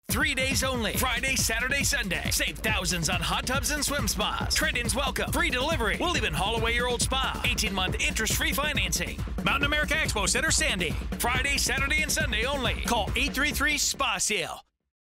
3 days only. Friday, Saturday, Sunday. Save thousands on hot tubs and swim spas. Trade-ins welcome. Free delivery. We'll even haul away your old spa. 18-month interest-free financing. Mountain America Expo Center, Sandy. Friday, Saturday, and Sunday only. Call 833-SPA-SALE.